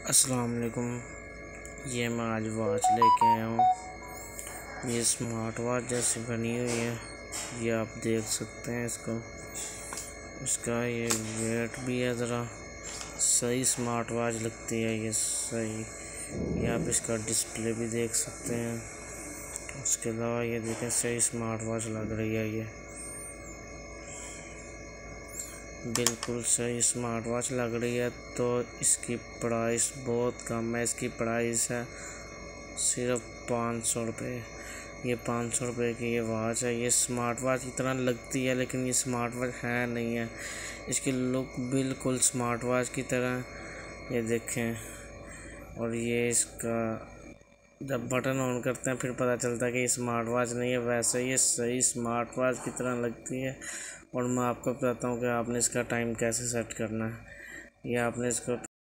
अस्सलाम वालेकुम। ये मैं आज वॉच लेके आया हूँ। ये स्मार्ट वॉच जैसी बनी हुई है, ये आप देख सकते हैं इसका ये वेट भी है, ज़रा सही स्मार्ट वॉच लगती है ये सही। ये आप इसका डिस्प्ले भी देख सकते हैं। उसके अलावा ये देखें सही स्मार्ट वॉच लग रही है, ये बिल्कुल सही स्मार्ट वॉच लग रही है। तो इसकी प्राइस बहुत कम है, इसकी प्राइस है सिर्फ 500 रुपये। ये 500 रुपये की ये वॉच है। ये स्मार्ट वॉच की तरह लगती है लेकिन ये स्मार्ट वॉच है नहीं है। इसकी लुक बिल्कुल स्मार्ट वॉच की तरह, ये देखें। और ये इसका जब बटन ऑन करते हैं फिर पता चलता है कि ये स्मार्ट वॉच नहीं है, वैसे ये सही स्मार्ट वॉच की तरह लगती है। और मैं आपको बताता हूँ कि आपने इसका टाइम कैसे सेट करना है। ये आपने इसको